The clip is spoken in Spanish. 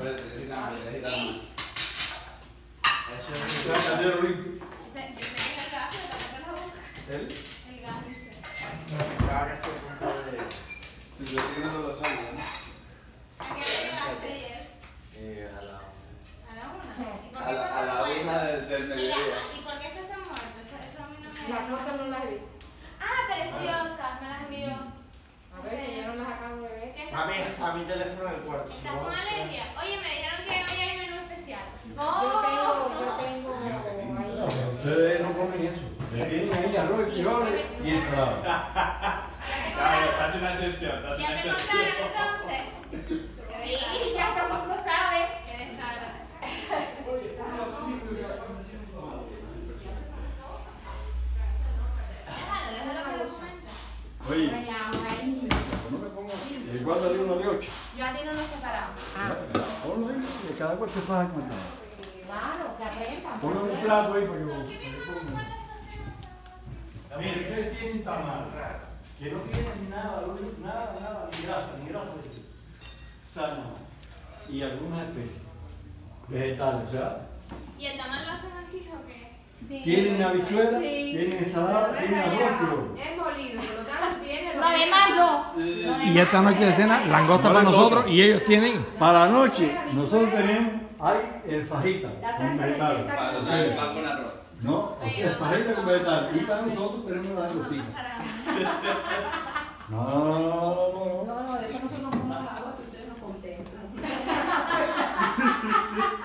El gas dice. ¿A qué hora llegaste ayer? A la ¿A la 1? del mediodía. Mira, ¿y por qué estás tan muerto? Eso a mí no me... La foto no la he visto. Ah, preciosa, me las envió. A ver, que yo no las acabo de ver. ¿Qué estás A mi teléfono del cuarto. ¿Estás con alergia? Oye, me dijeron que hoy hay menú especial. Yo tengo ahí. Ustedes no comen eso. Le tienen ahí arroz, frijoles y ensalada. Claro, se hace una excepción. ¿Ya te contaron entonces? Sí, ya todo el mundo sabe. Qué descarga. Déjalo que lo cuente. Oye, Relajo ahí. no me pongo aquí. Guárdale uno de 8. Yo a ti no nos separamos. Ponlo ahí, que cada cual se faja con nada. Claro, que aprendan. Ponlo en un plato ahí para que ¿Por qué mi mamá no sabe estos temas? Mire, ustedes tienen tamal, que no tienen nada, ni grasa de sano, y algunas especies vegetales, o sea, ¿Y el tamal lo hacen aquí o qué? Sí, tienen habichuela, sí. tienen ensalada, tienen arroz, frijoles. Es molido, por lo tanto tiene. Lo demás no. Y esta noche de cena, langosta para nosotros y ellos tienen. Para la noche, nosotros tenemos, hay fajita La con salsa vegetales. leche, exacto. Pan con arroz. No, fajita con vegetales. Y para nosotros tenemos las Vamos a rostitas. pasar hambre. No. No, después nosotros nos ponemos la agua que ustedes nos contemplan.